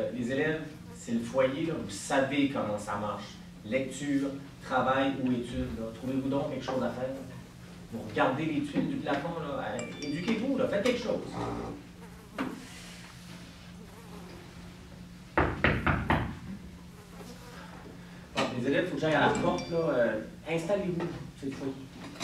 les élèves, c'est le foyer, là, vous savez comment ça marche. Lecture, travail ou études, trouvez-vous donc quelque chose à faire. Vous regardez les tuiles du plafond, là, éduquez-vous, là, faites quelque chose. Bon, les élèves, il faut que j'aille à la porte, là. Installez-vous, c'est le foyer.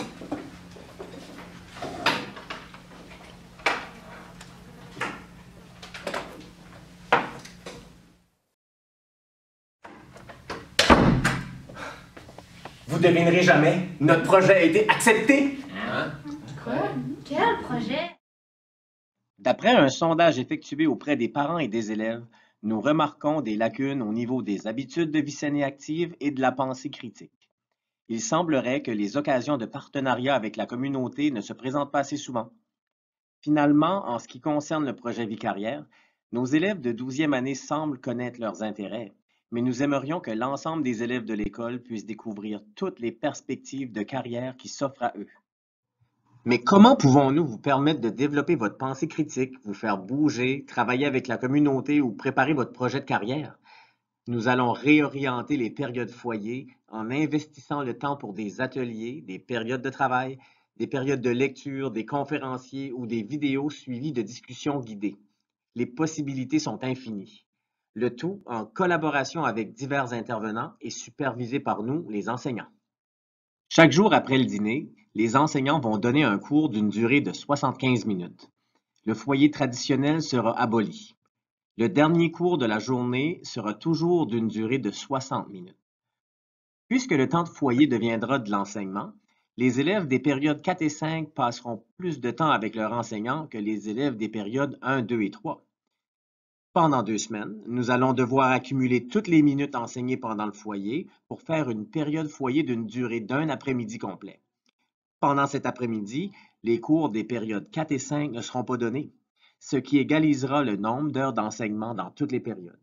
Vous devinerez jamais, notre projet a été accepté. Hein? Quoi? Quel projet? D'après un sondage effectué auprès des parents et des élèves, nous remarquons des lacunes au niveau des habitudes de vie saine et active et de la pensée critique. Il semblerait que les occasions de partenariat avec la communauté ne se présentent pas assez souvent. Finalement, en ce qui concerne le projet Vie Carrière, nos élèves de 12e année semblent connaître leurs intérêts, mais nous aimerions que l'ensemble des élèves de l'école puissent découvrir toutes les perspectives de carrière qui s'offrent à eux. Mais comment pouvons-nous vous permettre de développer votre pensée critique, vous faire bouger, travailler avec la communauté ou préparer votre projet de carrière? Nous allons réorienter les périodes foyer en investissant le temps pour des ateliers, des périodes de travail, des périodes de lecture, des conférenciers ou des vidéos suivies de discussions guidées. Les possibilités sont infinies. Le tout en collaboration avec divers intervenants et supervisé par nous, les enseignants. Chaque jour après le dîner, les enseignants vont donner un cours d'une durée de 75 minutes. Le foyer traditionnel sera aboli. Le dernier cours de la journée sera toujours d'une durée de 60 minutes. Puisque le temps de foyer deviendra de l'enseignement, les élèves des périodes 4 et 5 passeront plus de temps avec leur enseignant que les élèves des périodes 1, 2 et 3. Pendant 2 semaines, nous allons devoir accumuler toutes les minutes enseignées pendant le foyer pour faire une période foyer d'une durée d'un après-midi complet. Pendant cet après-midi, les cours des périodes 4 et 5 ne seront pas donnés, ce qui égalisera le nombre d'heures d'enseignement dans toutes les périodes.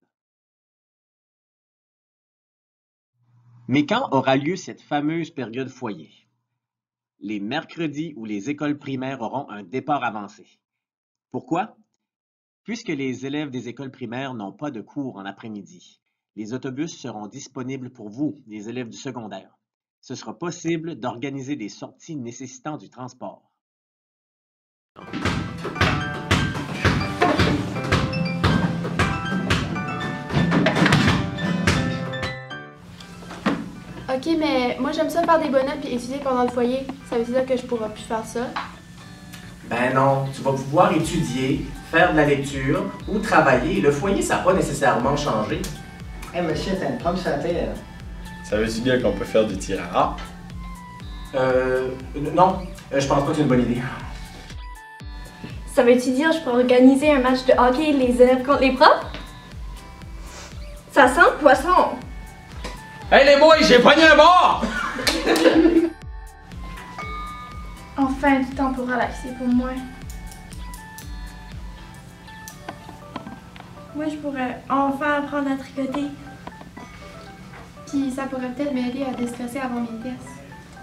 Mais quand aura lieu cette fameuse période foyer? Les mercredis où les écoles primaires auront un départ avancé. Pourquoi? Puisque les élèves des écoles primaires n'ont pas de cours en après-midi, les autobus seront disponibles pour vous, les élèves du secondaire. Ce sera possible d'organiser des sorties nécessitant du transport. Ok, mais moi j'aime ça faire des bonhommes et étudier pendant le foyer. Ça veut dire que je pourrai plus faire ça? Ben non, tu vas pouvoir étudier, faire de la lecture ou travailler. Le foyer, ça n'a pas nécessairement changé. Hey monsieur, t'as une pomme sur la tête. Ça veut-tu dire qu'on peut faire du tir à arc? Non, je pense pas que c'est une bonne idée. Ça veut-tu dire que je peux organiser un match de hockey les élèves contre les profs? Ça sent le poisson! Hey les boys, j'ai pogné un bord! Enfin, du temps pour relaxer pour moi. Moi, je pourrais enfin apprendre à tricoter. Puis ça pourrait peut-être m'aider à déstresser avant mes tests.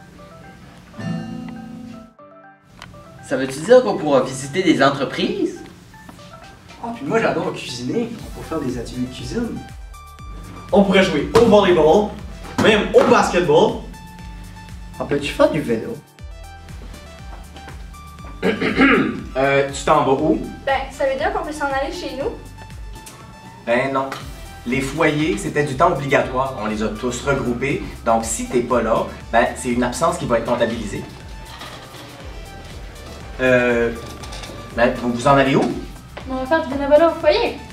Ça veut-tu dire qu'on pourra visiter des entreprises? Oh, puis moi j'adore cuisiner. On peut faire des ateliers de cuisine. On pourrait jouer au volleyball, même au basketball. On peut-tu faire du vélo? Tu t'en vas où? Ben, ça veut dire qu'on peut s'en aller chez nous? Ben non. Les foyers, c'était du temps obligatoire. On les a tous regroupés. Donc, si t'es pas là, ben c'est une absence qui va être comptabilisée. Ben, vous en allez où? On va faire du bénévolat au foyer.